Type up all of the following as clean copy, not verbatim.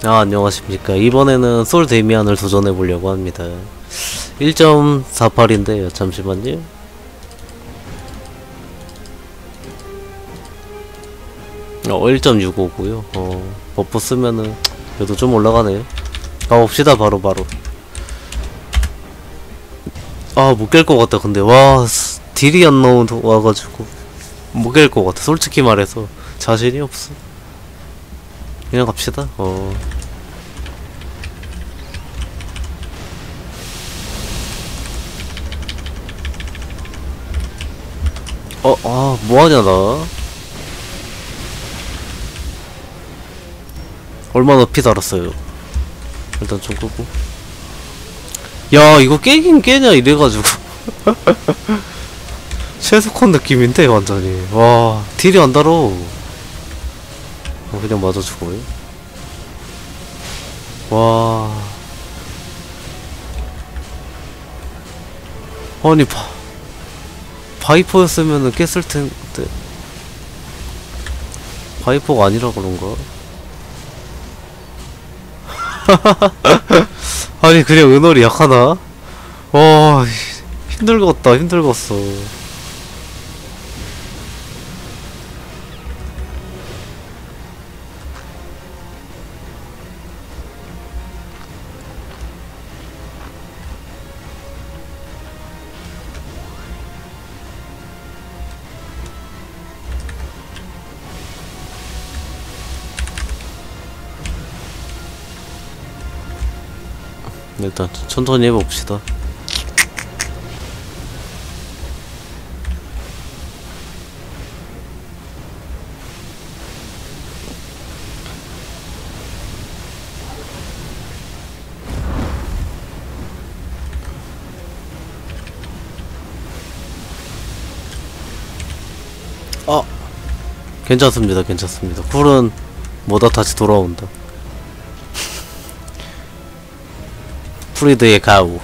안녕하십니까. 이번에는 솔 데미안을 도전해보려고 합니다. 1.48인데요. 잠시만요. 어, 1.65고요. 버프 쓰면은 그래도 좀 올라가네요. 가봅시다. 바로. 못 깰 것 같다. 근데 딜이 안 와가지고 못 깰 것 같아. 솔직히 말해서 자신이 없어. 그냥 갑시다. 뭐하냐 나. 얼마나 피 달았어요. 일단 좀 끄고. 야, 이거 깨긴 깨냐 이래가지고 최소컨 느낌인데 완전히. 와, 딜이 안 달어. 그냥 맞아 죽어요. 와, 아니 바이퍼였으면은 깼을 텐데. 바이퍼가 아니라 그런가? 아니 그냥 은월이 약하나? 와, 힘들었어. 일단 천천히 해봅시다. 괜찮습니다. 쿨은 뭐다 다시 돌아온다. 프리드의 가우.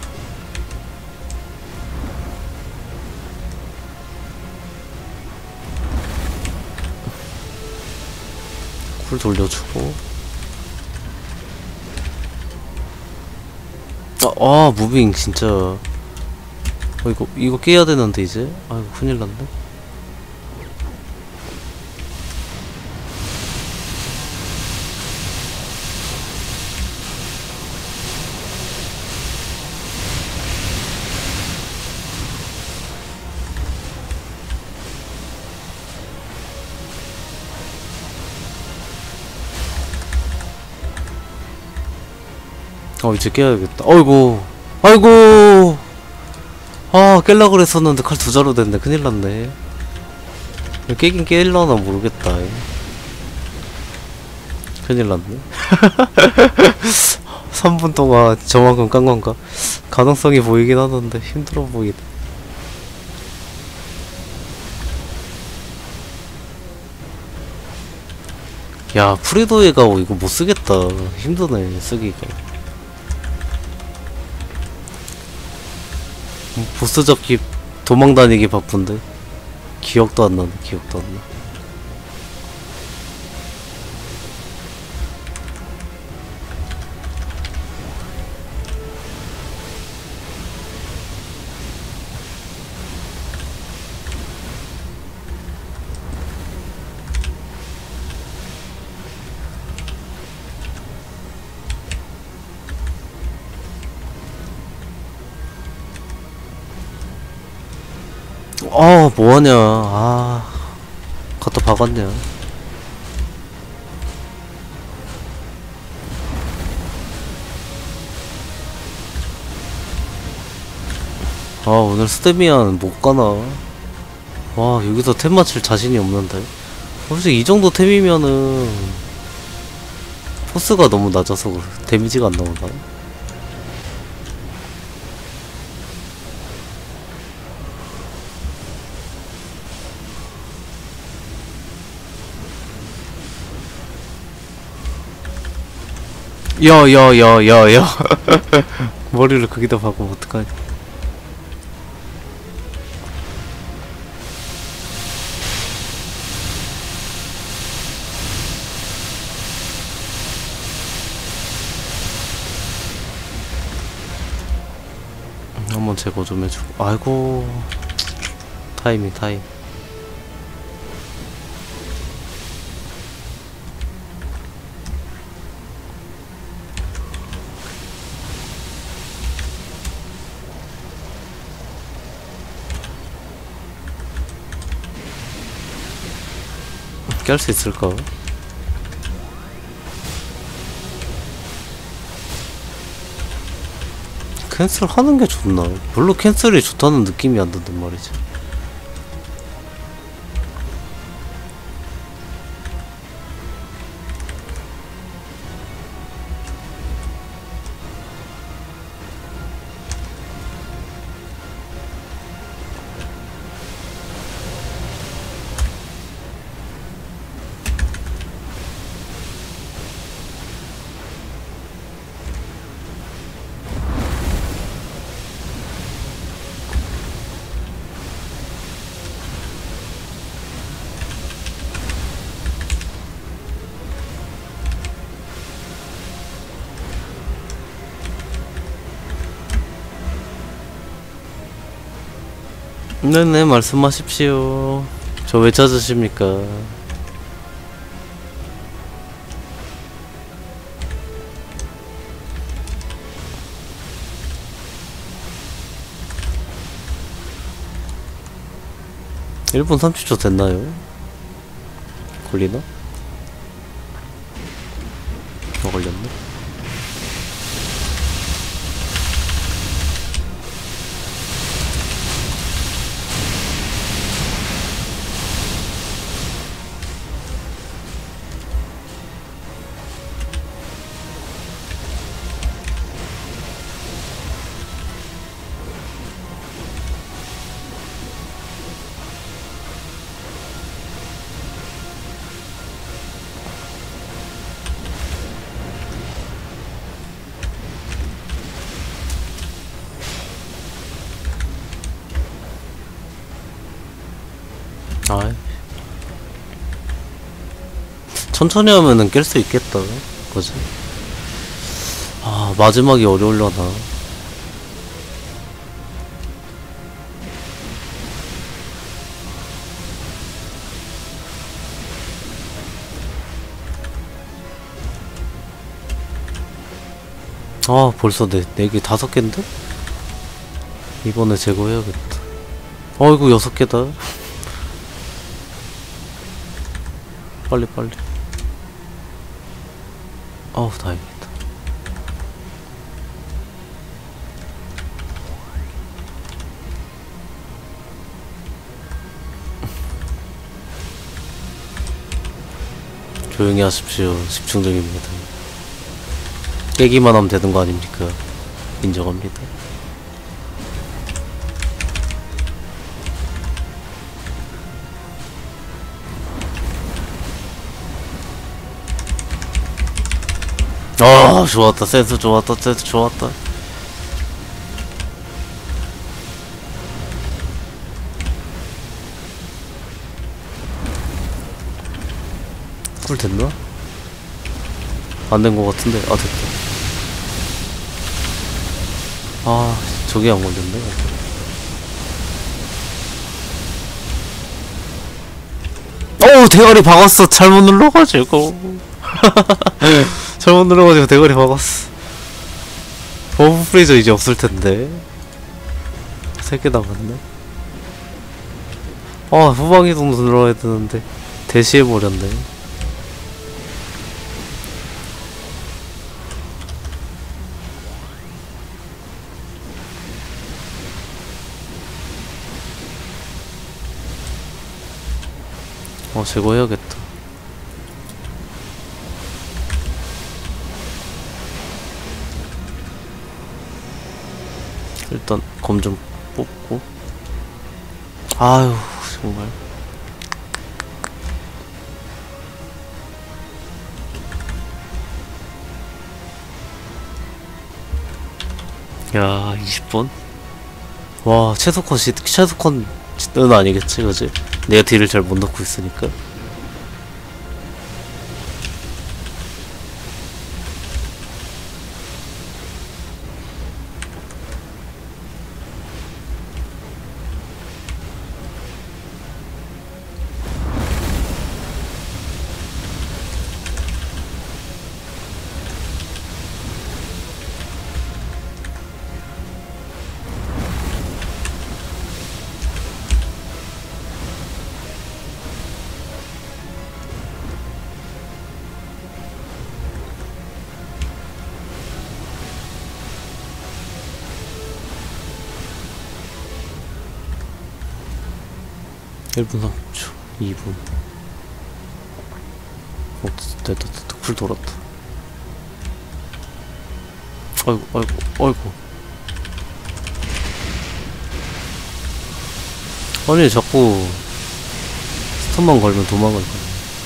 쿨 돌려주고. 무빙 진짜. 이거 깨야 되는데 이제. 아이고 큰일 났네. 이제 깨야겠다. 아이고. 깰라 그랬었는데 칼 두 자루 됐네. 큰일 났네. 깨긴 깰라나 모르겠다. 큰일 났네. 3분 동안 저만큼 깐 건가? 가능성이 보이긴 하던데 힘들어 보이네. 야, 프리도에 가고 이거 못 쓰겠다. 힘드네, 쓰기가. 보스 잡기 도망 다니기 바쁜데 기억도 안 나네. 뭐하냐. 갖다 박았냐. 오늘 스테미안 못 가나. 여기서 템 맞출 자신이 없는데. 솔직히 이 정도 템이면은 포스가 너무 낮아서 데미지가 안 나오나. 야. 머리를 거기다 박으면 어떡하지? 한번 제거 좀 해주고. 아이고, 타이밍. 깰 수 있을까? 캔슬 하는 게 좋나? 별로 캔슬이 좋다는 느낌이 안 든단 말이지. 네네, 말씀하십시오. 저 왜 찾으십니까? (1분 30초) 됐나요? 걸리나? 걸렸네. 아, 천천히 하면은 깰 수 있겠다. 그지? 아, 마지막이 어려울려나. 아, 벌써 네 개, 5개인데? 이번에 제거해야겠다. 어이구, 6개다. 빨리. 어우, 다행이다. 조용히 하십시오. 집중 중입니다. 깨기만 하면 되는 거 아닙니까? 인정합니다. 아, 좋았다. 센스 좋았다. 꿀 됐나? 안 된 거 같은데. 아, 됐다. 아, 저게 안 걸렸네. 어우, 대가리 박았어. 잘못 눌러가지고. 잘못 눌러가지고 대가리 박았어. 버프 프리저 이제 없을 텐데. 3개 남았네. 아, 후방이동 눌러야 되는데 대시해버렸네. 제거해야겠다. 일단 검 좀 뽑고. 아유, 정말. 야, 20분? 와, 최소컨은 아니겠지, 그지? 내가 딜을 잘 못 넣고 있으니까. 1분 30초 2분. 됐다 쿨 돌았다. 아이고. 아니 자꾸 스턴만 걸면 도망갈 거야.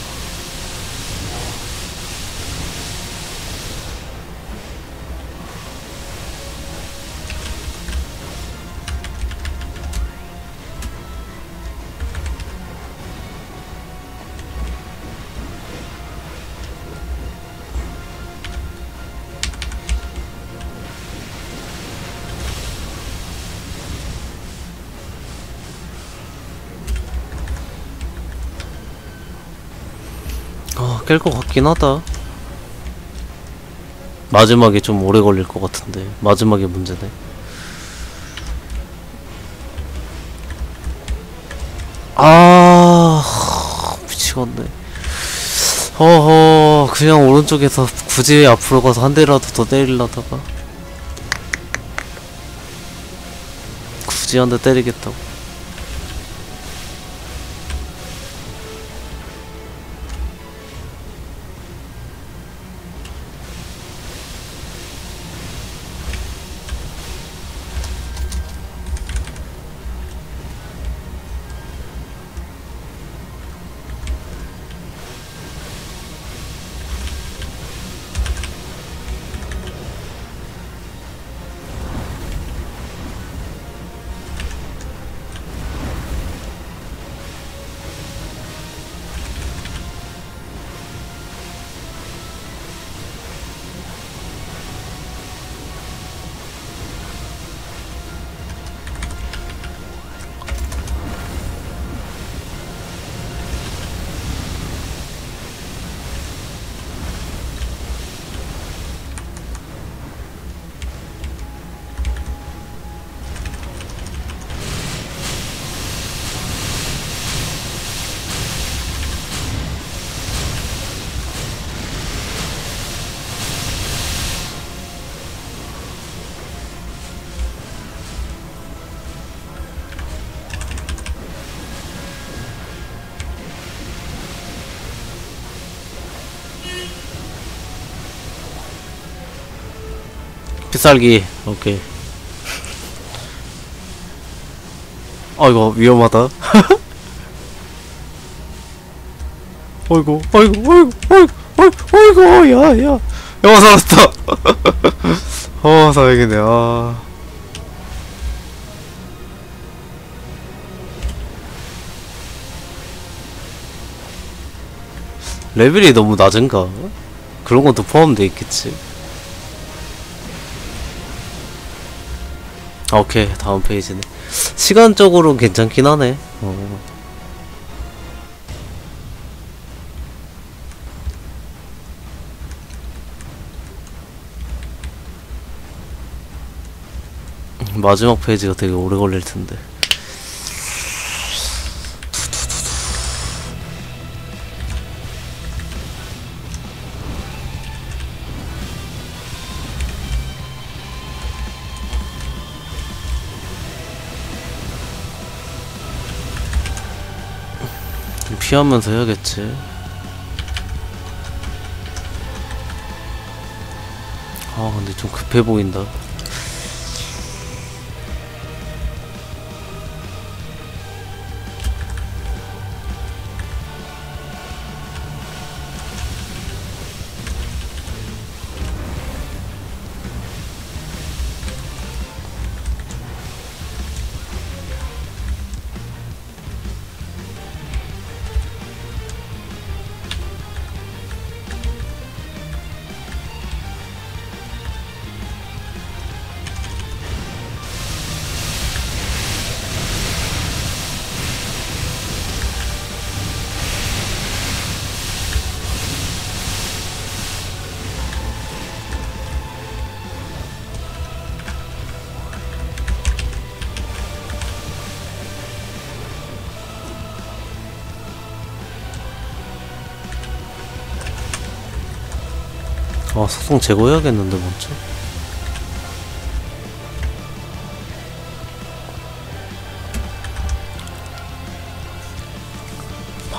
깰 것 같긴 하다. 마지막에 좀 오래 걸릴 것 같은데 마지막에 문제네. 미치겠네. 그냥 오른쪽에서 굳이 앞으로 가서 한 대라도 더 때리려다가 굳이 한 대 때리겠다고. 빗살기. 오케이. 이거 위험하다. 어이구 야야 살았다. 다행이네. 레벨이 너무 낮은가? 그런 것도 포함돼 있겠지. 오케이, 다음 페이지네. 시간적으로는 괜찮긴 하네. 마지막 페이지가 되게 오래 걸릴 텐데. 피하면서 해야겠지. 근데 좀 급해 보인다. 속성 제거해야겠는데 먼저.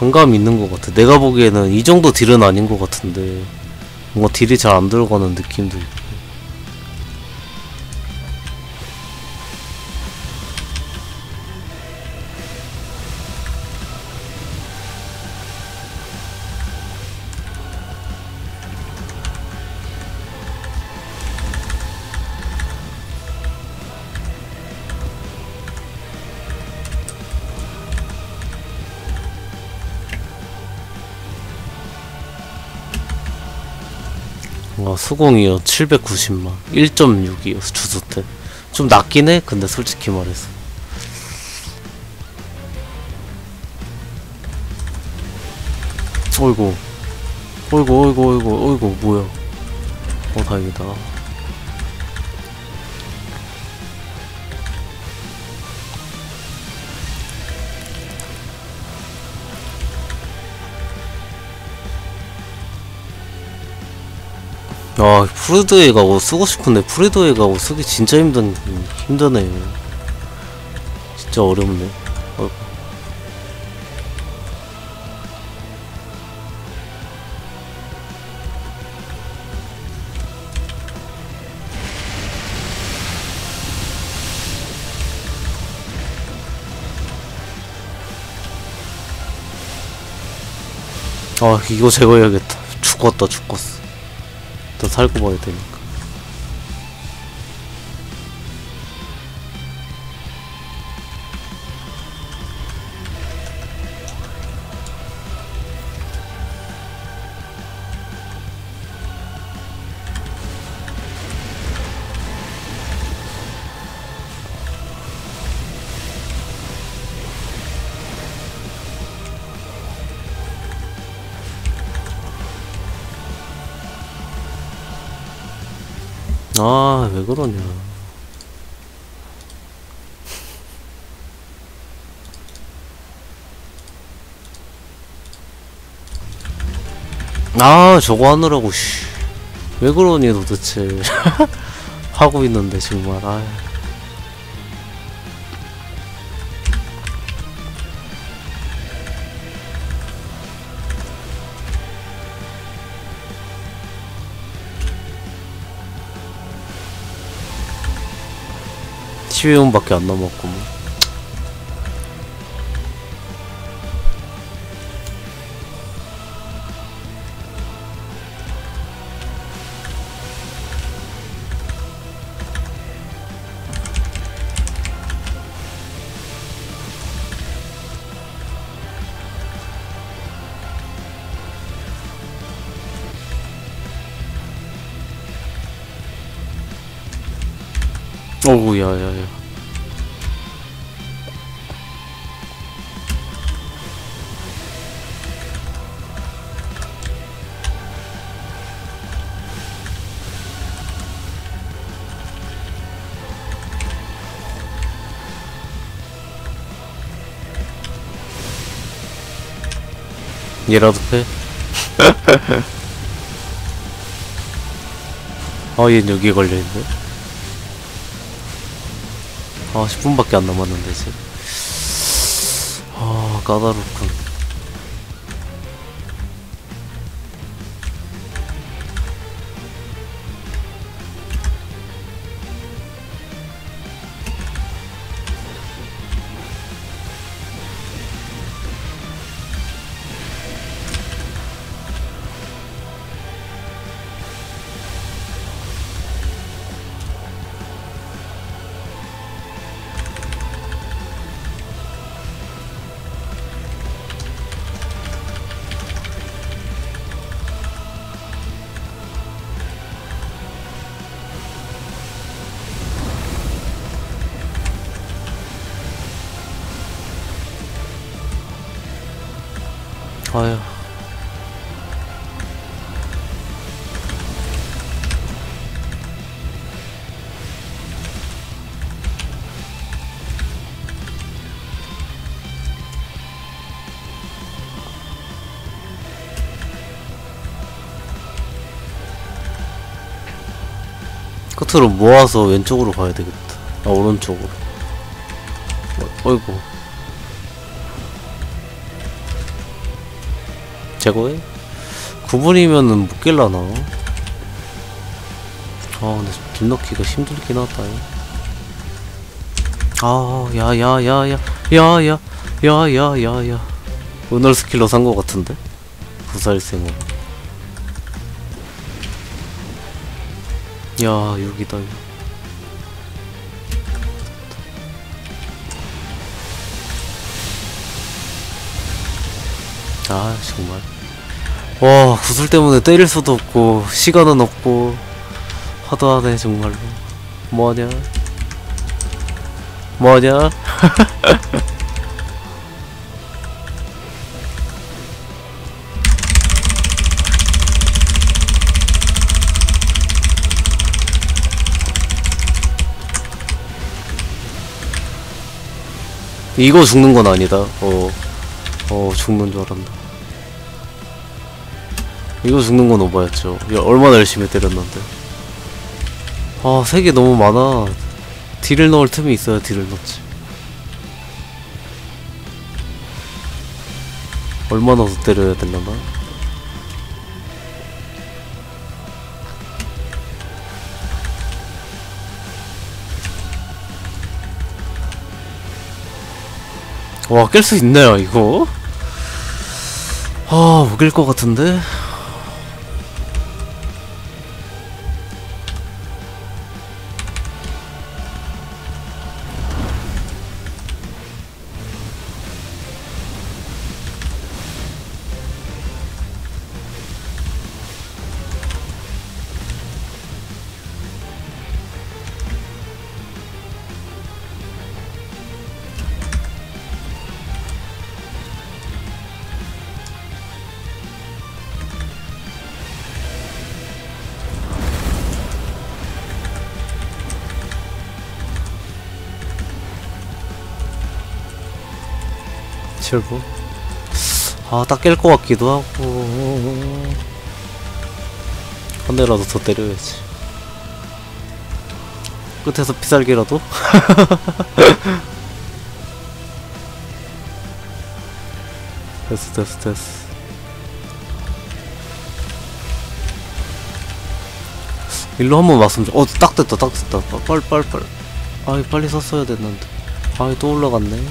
반감이 있는 것 같아. 내가 보기에는 이 정도 딜은 아닌 것 같은데 뭔가 딜이 잘 안 들어가는 느낌도 있고. 수공이요 790만 1.6이요 주소템. 좀 낮긴 해 근데 솔직히 말해서. 어이구 어이구 어이구 어이구 어이구 뭐야. 다행이다. 프리드웨이 가고 쓰고 싶은데 프리드웨이 가고 쓰기 진짜 힘드네. 진짜 어렵네. 이거 제거해야겠다. 죽었어. 더 살고 봐야 되니까. 왜 그러냐. 저거 하느라고 왜 그러니 도대체. 하고 있는데 정말. 밖에 안 남았구만. 어우 야야야. 얘라도 패. 얘는 여기에 걸려있네. 10분밖에 안 남았는데 지금. 까다롭군. 아휴. 끝으로 모아서 왼쪽으로 가야 되겠다. 오른쪽으로. 어이구. 제거해? 9분이면은 못 깰라나? 아 근데 딜 넣기가 힘들긴 하다. 아 야야야야야야야야야야 은월 스킬러 산 거 같은데? 부살생어. 야 6이다. 아 정말 와 구슬 때문에 때릴 수도 없고 시간은 없고 하도하네 정말로. 뭐하냐 뭐하냐. 이거 죽는 건 아니다. 죽는 줄 알았나. 이거 죽는 건 오바였죠. 야, 얼마나 열심히 때렸는데. 아, 색이 너무 많아. 딜을 넣을 틈이 있어야 딜을 넣지. 얼마나 더 때려야 되려나? 와, 깰 수 있나요, 이거? 아, 못 깰 것 같은데? 철부? 아, 딱 깰 것 같기도 하고. 한 대라도 더 때려야지. 끝에서 피살기라도? 됐어. 일로 한번 왔으면 딱 됐다. 빨리. 아이, 빨리 썼어야 됐는데. 아이, 또 올라갔네.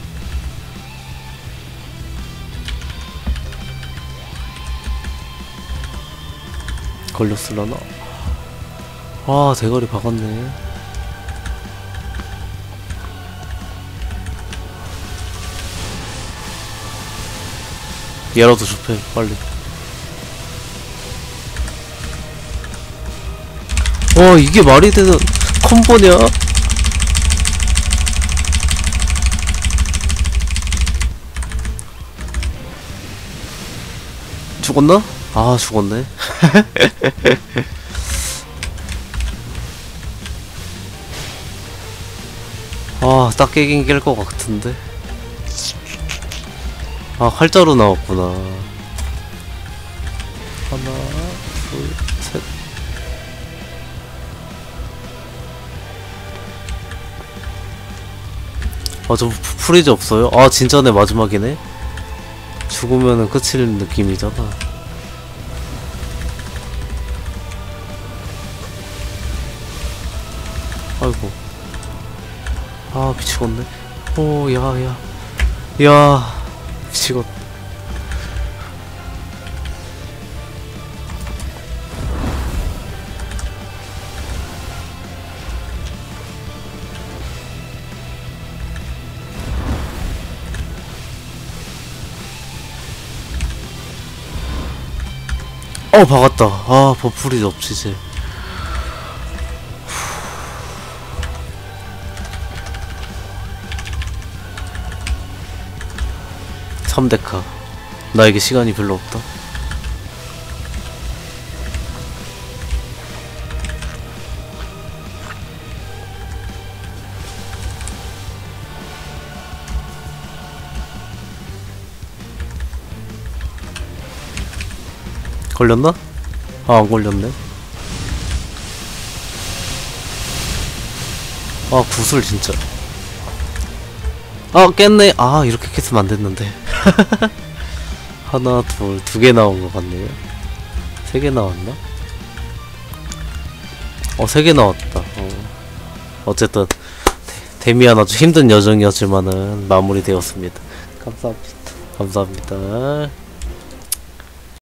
걸렸을라나? 아, 대가리 박았네. 얘라도 좁혀, 빨리. 이게 말이 되는 콤보냐? 죽었나? 아, 죽었네. 아, 딱 깨긴 깰 것 같은데. 아, 활자로 나왔구나. 하나, 둘, 셋. 아, 저 프리즈 없어요? 아, 진짜네, 마지막이네? 죽으면은 끝일 느낌이잖아. 아이고. 아, 미치겠네. 오, 야, 미치겠. 박았다. 아, 버프리 없지지. 3데카. 나에게 시간이 별로 없다. 걸렸나? 아, 안 걸렸네. 아, 구슬 진짜. 아, 깼네. 아, 이렇게 깼으면 안 됐는데. 하나, 둘, 두 개 나온 것 같네요. 세 개 나왔나? 세 개 나왔다. 어쨌든 데미안 아주 힘든 여정이었지만은 마무리되었습니다. 감사합니다. 감사합니다.